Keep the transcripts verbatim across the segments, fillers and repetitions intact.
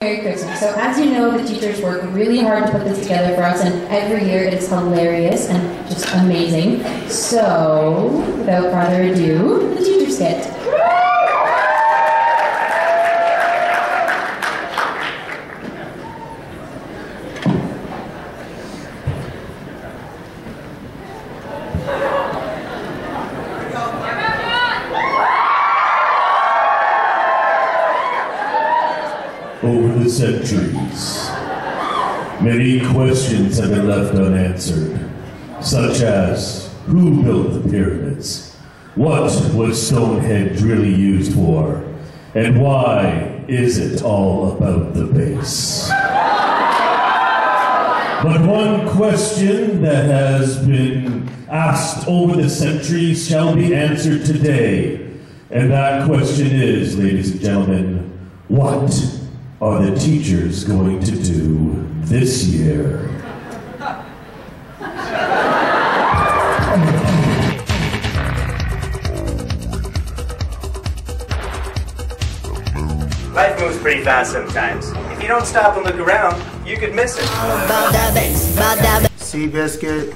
Merry Christmas. So as you know, the teachers work really hard to put this together for us, and every year it is hilarious and just amazing. So, without further ado, the teacher skit. Over the centuries, many questions have been left unanswered, such as, who built the pyramids? What was Stonehenge really used for? And why is it all about the base? But one question that has been asked over the centuries shall be answered today. And that question is, ladies and gentlemen, what are the teachers going to do this year? Life moves pretty fast sometimes. If you don't stop and look around, you could miss it. Seabiscuit,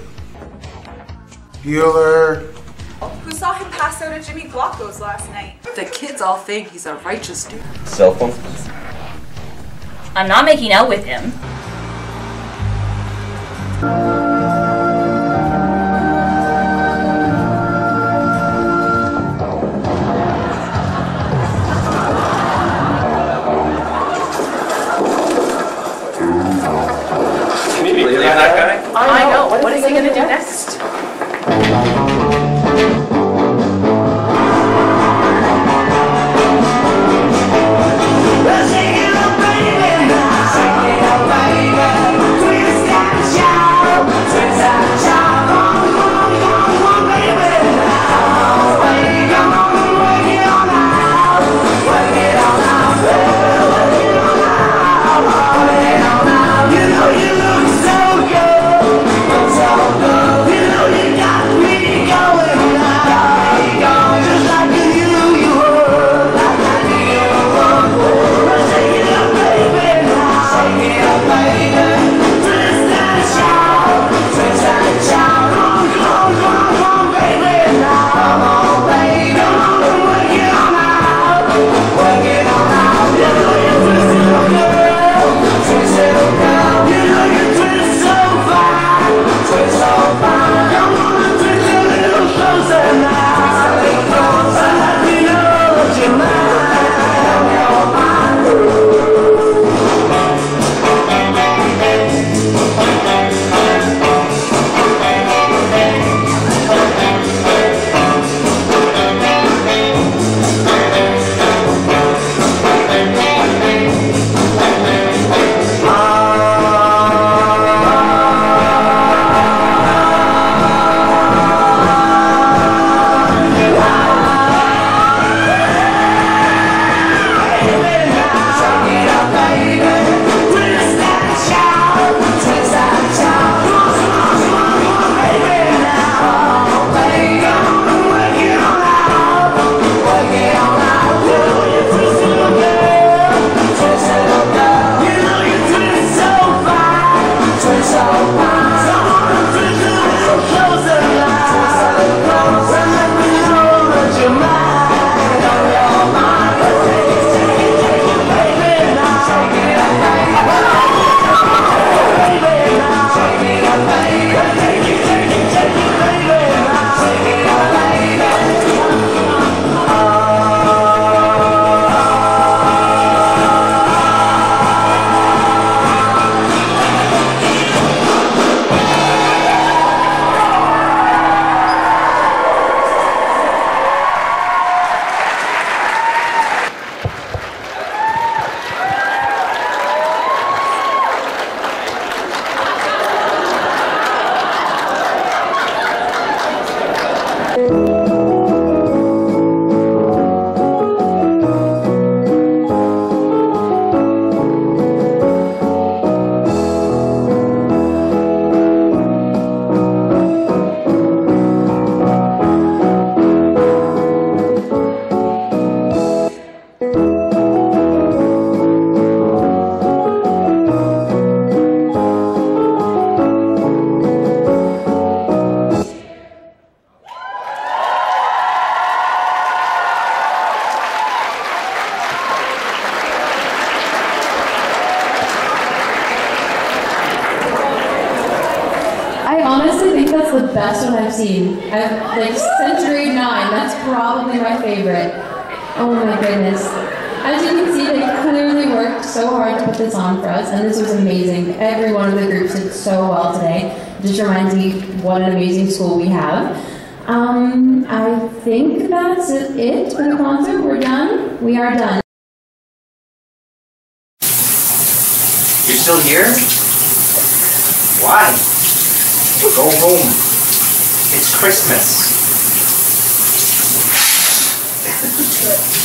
Bueller. Who saw him pass out at Jimmy Glocko's last night? The kids all think he's a righteous dude. Cell phone? I'm not making out with him. Can you believe that guy? I know. What, what is he going to do next? best one I've seen. I've, like, since grade nine, that's probably my favorite. Oh my goodness. As you can see, they clearly worked so hard to put this on for us, and this was amazing. Every one of the groups did so well today. It just reminds me what an amazing school we have. Um, I think that's it for the concert. We're done. We are done. You're still here? Why? Go home. It's Christmas.